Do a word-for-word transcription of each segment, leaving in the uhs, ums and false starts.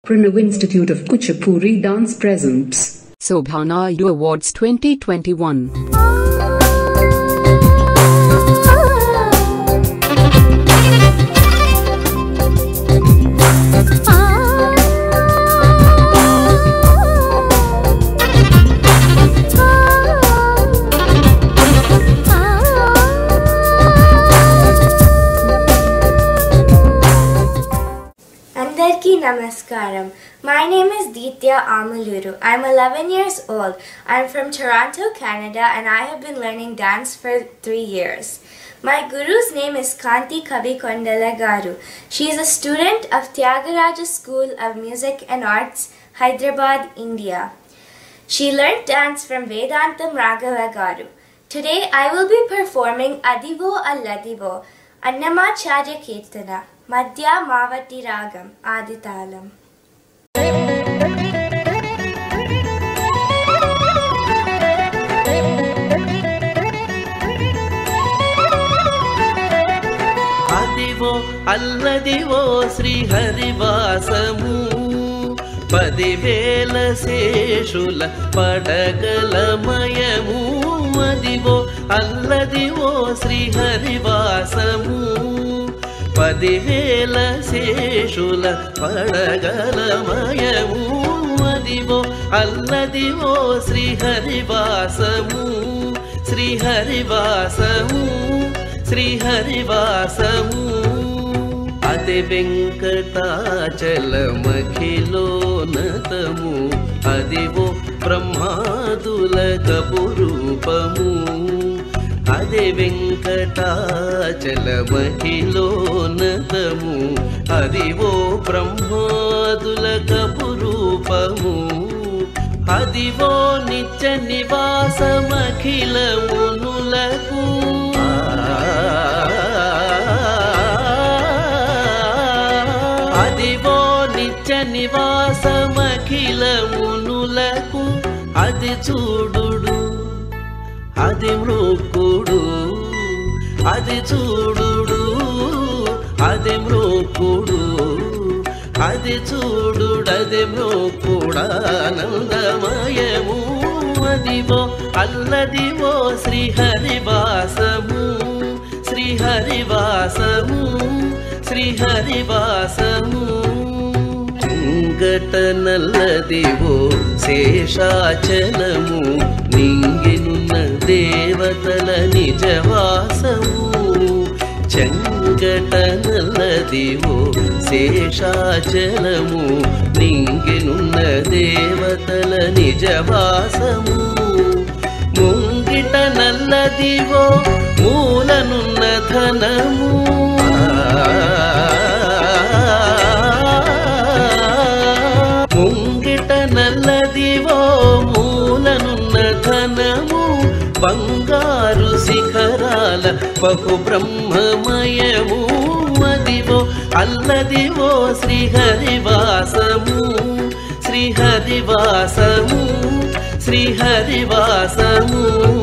Pranav Institute of Kuchipuri Dance presents Sobha Naidu Awards twenty twenty-one. Andarki Namaskaram. My name is Ditya Amaluru. I'm eleven years old. I'm from Toronto, Canada, and I have been learning dance for three years. My guru's name is Kanti Kabikondala Garu. She is a student of Tyagaraja School of Music and Arts, Hyderabad, India. She learned dance from Vedantam Raghava Garu. Today I will be performing Adivo Alladivo, Annamacharya Kirtana, Madhya Mavati Ragam, Aditalam. Adivo Alladivo Sri Harivasamu Padivela Seshula Padagalayamamu Adivo Alladivo Sri Harivasamu పదివేల శేషుల పడగలమయము అదివో అల్లదివో శ్రీహరివాసము శ్రీహరివాసము శ్రీహరివాసము అదే వెంకటాచలమఖిలోనతము అదివో బ్రహ్మాదుల కపురూపము అదే వెంకటాచలమఖిలోనతము అదివో బ్రహ్మాదుల కపురూపము అదివో నిత్య నివాసమఖిలమునులకు అదివో నిత్య నివాసమఖిలమునులకు అది చూడుడు అది మృక్కుడు అది చూడుడు అది మృక్కుడు అది చూడుడది మృక్కుడానందమయము అదివో అల్లదివో శ్రీహరివాసము శ్రీహరివాసము శ్రీహరివాసము చెంగటనల్లదివో శేషాచలము నింగినున్న దేవతల నిజవాసము చెంగటనల్లదివో శేషాచలము నింగినున్న దేవతల నిజవాసము ముంగిట నల్లదివో మూలనున్న ధనము ముంగిట నల్లదివో మూలనున్న ధనము బంగారు శిఖరాల బహు బ్రహ్మమయము అదివో అల్లదివో శ్రీహరివాసము శ్రీహరివాసము శ్రీహరివాసము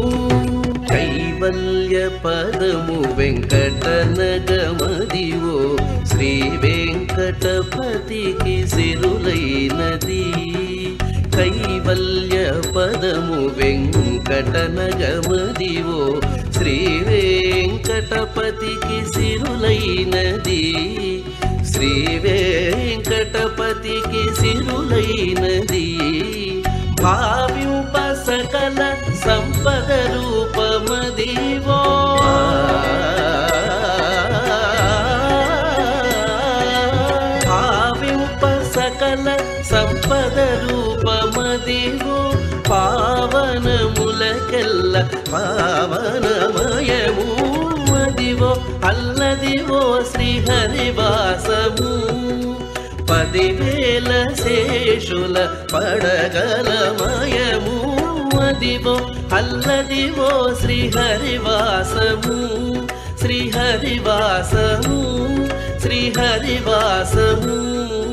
కైవల్య పదము వెంకటనగమదివో శ్రీ వెంకటపతికి సిరులైనది కైవల్య పదము వెంకటనగమదివో శ్రీ వెంకటపతికి సిరులైనది శ్రీ వెంకటపతికి సిరులైనది భావ్యుప సకల సంపద రూపమదివో భావ్యుప సకల సంపద రూపమదివో పావనములకెల్ల పావనమయము అదివో అల్లదివో శ్రీహరివాసము పదివేల శేషుల పడగలమయము అదివో అల్లదివో శ్రీహరివాసము శ్రీహరివాసము శ్రీహరివాసము